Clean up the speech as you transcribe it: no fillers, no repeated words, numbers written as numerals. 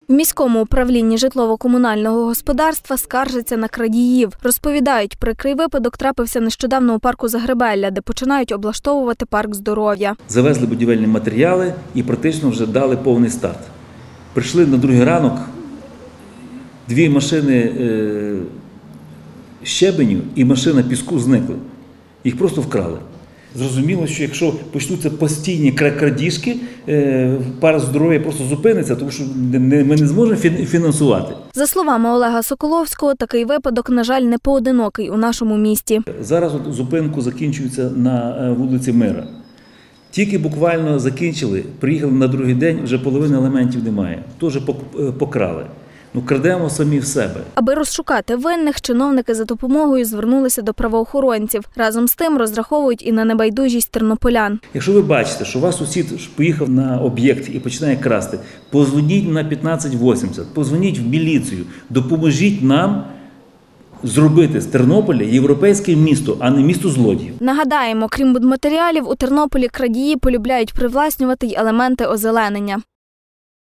В міському управлінні житлово-комунального господарства скаржаться на крадіїв. Розповідають, прикрий випадок трапився нещодавно у парку Загребелля, де починають облаштовувати парк здоров'я. Завезли будівельні матеріали і практично вже дали повний старт. Прийшли на другий ранок, 2 машини щебеню і машина піску зникли. Їх просто вкрали. Зрозуміло, що якщо почнуться постійні крадіжки, парк здоров'я просто зупиниться, тому що ми не зможемо фінансувати. За словами Олега Соколовського, такий випадок, на жаль, не поодинокий у нашому місті. Зараз зупинку закінчується на вулиці Мира. Тільки буквально закінчили, приїхали на другий день, вже половини елементів немає. Теж покрали. Крадемо самі в себе. Аби розшукати винних, чиновники за допомогою звернулися до правоохоронців. Разом з тим розраховують і на небайдужість тернополян. Якщо ви бачите, що ваш сусід поїхав на об'єкт і починає красти, позвоніть на 1580, позвоніть в міліцію, допоможіть нам зробити з Тернополя європейське місто, а не місто злодіїв. Нагадаємо, крім будматеріалів, у Тернополі крадії полюбляють привласнювати й елементи озеленення.